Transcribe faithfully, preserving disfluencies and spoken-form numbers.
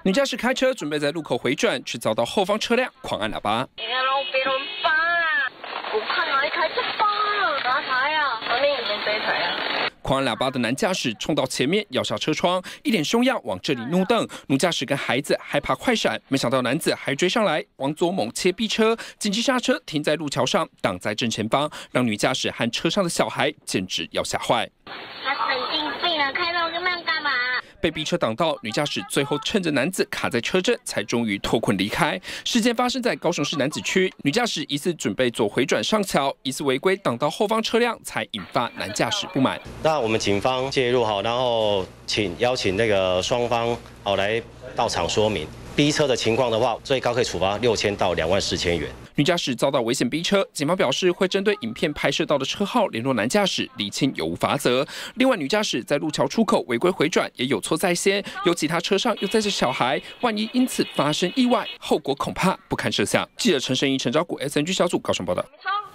女驾驶开车准备在路口回转，却遭到后方车辆狂按喇叭。 你喺路邊咁巴啊！我怕哪一台就巴啊！哪台啊？我呢邊這一台啊！ 狂按喇叭的男驾驶冲到前面，摇下车窗，一脸凶样往这里怒瞪。女驾驶跟孩子害怕快闪，没想到男子还追上来，往左猛切逼车，紧急刹车停在路桥上，挡在正前方，让女驾驶和车上的小孩简直要吓坏。 他神经病啊！开到这样干嘛？ 被逼车挡到，女驾驶最后趁着男子卡在车阵，才终于脱困离开。事件发生在高雄市楠梓区，女驾驶疑似准备左回转上桥，疑似违规挡到后方车辆，才引发男驾驶不满。 那我们警方介入好，然后请邀请那个双方好来到场说明。逼车的情况的话，最高可以处罚六千到两万四千元。 女驾驶遭到危险逼车，警方表示会针对影片拍摄到的车号联络男驾驶，厘清有无罚则。另外，女驾驶在路桥出口违规回转也有错在先，有其他车上又载着小孩，万一因此发生意外，后果恐怕不堪设想。记者陈胜义、陈昭谷 S N G 小组高雄报道。